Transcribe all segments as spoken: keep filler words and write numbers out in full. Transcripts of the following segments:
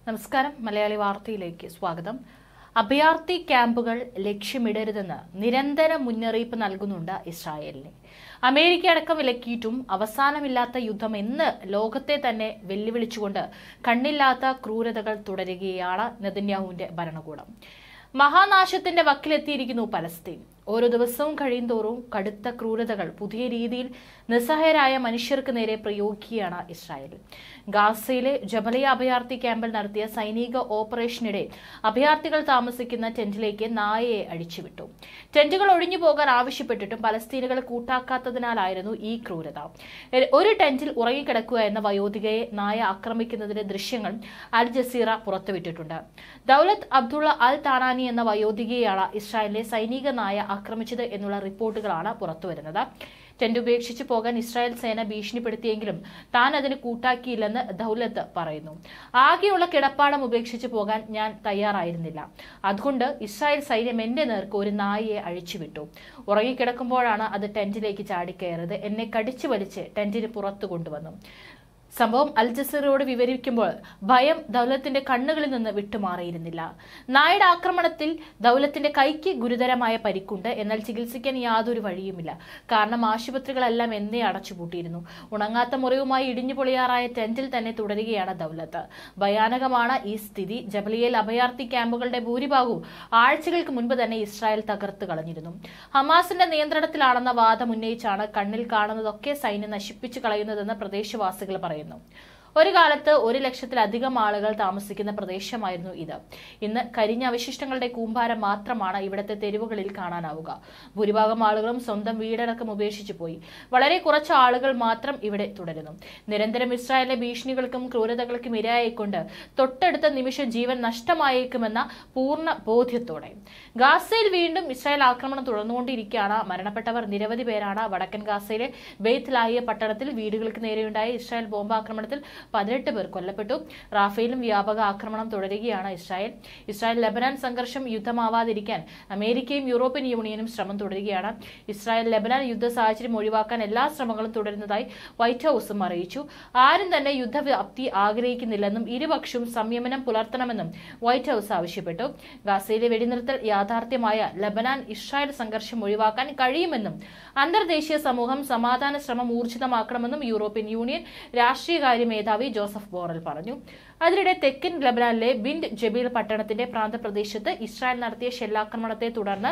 നമസ്കാരം. മലയാളി വാർത്തയിലേക്ക് സ്വാഗതം. അഭയാർത്ഥി ക്യാമ്പുകൾ ലക്ഷ്യമിടരുതെന്ന് നിരന്തര മുന്നറിയിപ്പ് നൽകുന്നുണ്ട് ഇസ്രായേലിന്. അമേരിക്ക അടക്കം വിലക്കിയിട്ടും അവസാനമില്ലാത്ത യുദ്ധം എന്ന് ലോകത്തെ തന്നെ വെല്ലുവിളിച്ചുകൊണ്ട് കണ്ണില്ലാത്ത ക്രൂരതകൾ തുടരുകയാണ് നെതന്യാഹുവിന്റെ ഭരണകൂടം. മഹാനാശത്തിന്റെ വക്കിലെത്തിയിരിക്കുന്നു പലസ്തീൻ. ഓരോ ദിവസവും കഴിയുന്തോറും കടുത്ത ക്രൂരതകൾ പുതിയ രീതിയിൽ നിസ്സഹായരായ മനുഷ്യർക്ക് നേരെ പ്രയോഗിക്കുകയാണ് ഇസ്രായേൽ. ഗാസയിലെ ജബലിയ അഭയാർത്ഥി ക്യാമ്പിൽ നടത്തിയ സൈനിക ഓപ്പറേഷനിടെ അഭയാർത്ഥികൾ താമസിക്കുന്ന ടെന്റിലേക്ക് നായയെ അഴിച്ചുവിട്ടു. ടെന്റുകൾ ഒഴിഞ്ഞു പോകാൻ ആവശ്യപ്പെട്ടിട്ടും പലസ്തീനുകൾ കൂട്ടാക്കാത്തതിനാലായിരുന്നു ഈ ക്രൂരത. ഒരു ടെന്റിൽ ഉറങ്ങിക്കിടക്കുക എന്ന വയോധികയെ നായ ആക്രമിക്കുന്നതിന്റെ ദൃശ്യങ്ങൾ അൽ ജസീറ പുറത്തുവിട്ടിട്ടുണ്ട്. ദൌലത്ത് അബ്ദുള്ള അൽ താനാനി എന്ന വയോധികയെയാണ് ഇസ്രായേലിലെ സൈനിക നായ ആക്രമിച്ചത് എന്നുള്ള റിപ്പോർട്ടുകളാണ് പുറത്തുവരുന്നത്. ടെന്റ് ഉപേക്ഷിച്ചു പോകാൻ ഇസ്രായേൽ സേന ഭീഷണിപ്പെടുത്തിയെങ്കിലും താൻ അതിന് കൂട്ടാക്കിയില്ലെന്ന് ദൌലത്ത് പറയുന്നു. ആകെയുള്ള കിടപ്പാടം ഉപേക്ഷിച്ചു പോകാൻ ഞാൻ തയ്യാറായിരുന്നില്ല. അതുകൊണ്ട് ഇസ്രായേൽ സൈന്യം എന്റെ നേർക്ക് ഒരു നായയെ അഴിച്ചുവിട്ടു. ഉറങ്ങിക്കിടക്കുമ്പോഴാണ് അത് ടെന്റിലേക്ക് ചാടിക്കയറിയത്. എന്നെ കടിച്ചു വലിച്ച് ടെന്റിന് പുറത്തു കൊണ്ടുവന്നു. സംഭവം അൽ ജസീറയോട് വിവരിക്കുമ്പോൾ ഭയം ദൌലത്തിന്റെ കണ്ണുകളിൽ നിന്ന് വിട്ടുമാറിയിരുന്നില്ല. നായയുടെ ആക്രമണത്തിൽ ദൌലത്തിന്റെ കൈക്ക് ഗുരുതരമായ പരിക്കുണ്ട്. എന്നാൽ ചികിത്സിക്കാൻ യാതൊരു വഴിയുമില്ല. കാരണം ആശുപത്രികളെല്ലാം എന്നേ അടച്ചുപൂട്ടിയിരുന്നു. ഉണങ്ങാത്ത മുറിവുമായി ഇടിഞ്ഞു പൊളിയാറായ ടെന്റിൽ തന്നെ തുടരുകയാണ് ദൌലത്ത്. ഭയാനകമാണ് ഈ സ്ഥിതി. ജബലിയയിൽ അഭയാർത്ഥി ക്യാമ്പുകളുടെ ഭൂരിഭാഗവും ആഴ്ചകൾക്ക് മുൻപ് തന്നെ ഇസ്രായേൽ തകർത്ത് കളഞ്ഞിരുന്നു. ഹമാസിന്റെ നിയന്ത്രണത്തിലാണെന്ന വാദം ഉന്നയിച്ചാണ് കണ്ണിൽ കാണുന്നതൊക്കെ സൈന്യം നശിപ്പിച്ചു കളയുന്നതെന്ന് പ്രദേശവാസികൾ പറയുന്നു. ഒരു കാലത്ത് ഒരു ലക്ഷത്തിലധികം ആളുകൾ താമസിക്കുന്ന പ്രദേശമായിരുന്നു ഇത്. ഇന്ന് കരിഞ്ഞ അവശിഷ്ടങ്ങളുടെ കൂമ്പാരം മാത്രമാണ് ഇവിടുത്തെ തെരുവുകളിൽ കാണാനാവുക. ഭൂരിഭാഗം ആളുകളും സ്വന്തം വീടടക്കം ഉപേക്ഷിച്ചു പോയി. വളരെ കുറച്ച് ആളുകൾ മാത്രം ഇവിടെ തുടരുന്നു. നിരന്തരം ഇസ്രായേലിലെ ഭീഷണികൾക്കും ക്രൂരതകൾക്കും ഇരയായിക്കൊണ്ട് തൊട്ടടുത്ത നിമിഷം ജീവൻ നഷ്ടമായേക്കുമെന്ന പൂർണ്ണ ബോധ്യത്തോടെ ഗാസയിൽ വീണ്ടും ഇസ്രായേൽ ആക്രമണം തുടർന്നുകൊണ്ടിരിക്കുകയാണ്. മരണപ്പെട്ടവർ നിരവധി പേരാണ്. വടക്കൻ ഗാസയിലെ ബെയ്ത്ത് ലാഹിയ പട്ടണത്തിൽ വീടുകൾക്ക് നേരെയുണ്ടായ ഇസ്രായേൽ ബോംബാക്രമണത്തിൽ പതിനെട്ട് പേർ കൊല്ലപ്പെട്ടു. റാഫേലും വ്യാപക ആക്രമണം തുടരുകയാണ് ഇസ്രായേൽ. ഇസ്രായേൽ ലെബനാൻ സംഘർഷം യുദ്ധമാവാതിരിക്കാൻ അമേരിക്കയും യൂറോപ്യൻ യൂണിയനും ശ്രമം തുടരുകയാണ്. ഇസ്രായേൽ ലെബനാൻ യുദ്ധ സാഹചര്യം ഒഴിവാക്കാൻ എല്ലാ ശ്രമങ്ങളും തുടരുന്നതായി വൈറ്റ് ഹൌസും അറിയിച്ചു. ആരും തന്നെ യുദ്ധവ്യാപ്തി ആഗ്രഹിക്കുന്നില്ലെന്നും ഇരുപക്ഷവും സംയമനം പുലർത്തണമെന്നും വൈറ്റ് ഹൌസ് ആവശ്യപ്പെട്ടു. ഗാസയിലെ വെടിനിർത്തൽ യാഥാർത്ഥ്യമായ ലെബനാൻ ഇസ്രായേൽ സംഘർഷം ഒഴിവാക്കാൻ കഴിയുമെന്നും അന്തർദേശീയ സമൂഹം സമാധാന ശ്രമം ഊർജിതമാക്കണമെന്നും യൂറോപ്യൻ യൂണിയൻ രാഷ്ട്രീയകാര്യ മേധാവി ജോസഫ് ബോറൽ പറഞ്ഞു. അതിനിടെ തെക്കൻ ലെബനാനിലെ ബിൻഡ് ജബീൽ പട്ടണത്തിന്റെ പ്രാന്തപ്രദേശത്ത് ഇസ്രായേൽ നടത്തിയ ഷെല്ലാക്രമണത്തെ തുടർന്ന്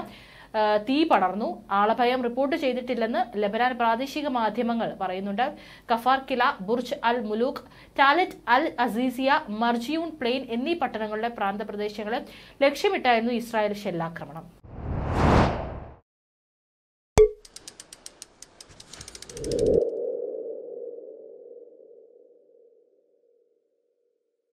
തീ പടർന്നു. ആളഭയം റിപ്പോർട്ട് ചെയ്തിട്ടില്ലെന്ന് ലെബനാൻ പ്രാദേശിക മാധ്യമങ്ങൾ പറയുന്നുണ്ട്. Kafr Kila, Burj Al Muluk, Tallet Al Aziziyah, Marjayoun plain എന്നീ പട്ടണങ്ങളുടെ പ്രാന്തപ്രദേശങ്ങളെ ലക്ഷ്യമിട്ടായിരുന്നു ഇസ്രായേൽ ഷെല്ലാക്രമണം.